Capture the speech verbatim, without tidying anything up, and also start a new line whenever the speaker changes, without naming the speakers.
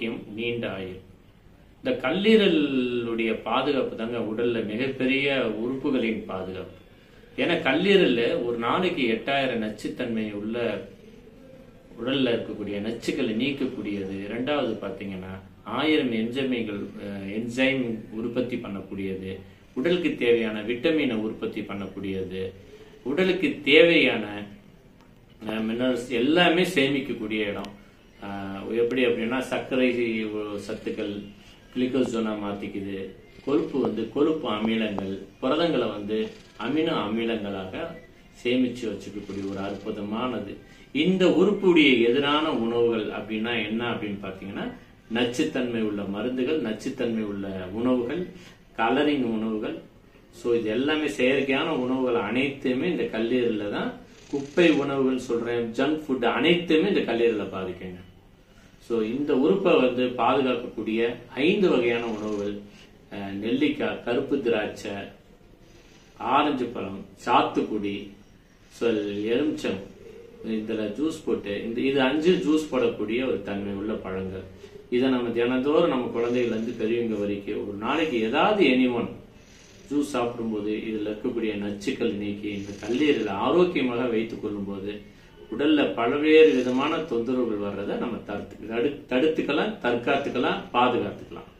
ஆரோக்கியம், நீண்ட ஆயுள். இந்த கல்லீரலுடைய பாதுகாப்பு தாங்க உடல்ல மிகப்பெரிய உறுப்புகளின் பாதுகாப்பு. ஏன்னா கல்லீரல்ல ஒரு நாளைக்கு எட்டாயிரம் நச்சுத்தன்மை உள்ள உடல்ல இருக்கக்கூடிய நச்சுக்களை நீக்கக்கூடியது. இரண்டாவது பாத்தீங்கன்னா ஆயிரம் என்சைம்கள் என்சைம் உற்பத்தி பண்ணக்கூடியது. உடலுக்கு தேவையான விட்டமினை உற்பத்தி பண்ணக்கூடியது. உடலுக்கு தேவையான மினரல்ஸ் எல்லாமே சேமிக்கக்கூடிய இடம். எப்படி அப்படின்னா சர்க்கரை சத்துக்கள் கிளிகோசோனா மாத்திக்குது. கொழுப்பு வந்து கொழுப்பு அமிலங்கள், புரதங்களை வந்து அமினோ அமிலங்களாக சேமிச்சு வச்சுக்கக்கூடிய ஒரு அற்புதமானது. இந்த உறுப்புடைய எதிரான உணவுகள் அப்படின்னா என்ன அப்படின்னு பாத்தீங்கன்னா நச்சுத்தன்மை உள்ள மருந்துகள், நச்சுத்தன்மை உள்ள உணவுகள், கலரிங் உணவுகள். ஸோ இது எல்லாமே செயற்கையான உணவுகள் அனைத்துமே இந்த கல்லீரல்ல தான். குப்பை உணவுகள் சொல்றேன், ஜங்க் ஃபுட் அனைத்துமே இந்த கல்லீரலை பாதிக்குங்க. ஸோ இந்த உறுப்பை வந்து பாதுகாக்கக்கூடிய ஐந்து வகையான உணவுகள்: நெல்லிக்காய், கருப்பு திராட்சை, ஆரஞ்சு பழம், சாத்துக்குடி, எலுமிச்சம், இதுல ஜூஸ் போட்டு இந்த இது அஞ்சு ஜூஸ் போடக்கூடிய ஒரு தன்மை உள்ள பழங்கள். இதை நம்ம தினந்தோறும் நம்ம குழந்தைகள் இருந்து பெரியவங்க வரைக்கும் ஒரு நாளைக்கு ஏதாவது எனி ஒன் ஜூஸ் சாப்பிடும்போது இதுல இருக்கக்கூடிய நச்சுக்கள் நீக்கி இந்த கல்லீரலை ஆரோக்கியமாக வைத்துக் கொள்ளும் போது உடல்ல பல்வேறு விதமான தொந்தரவுகள் வர்றதை நம்ம தடுத்து தடுத்துக்கலாம், தற்காத்துக்கலாம், பாதுகாத்துக்கலாம்.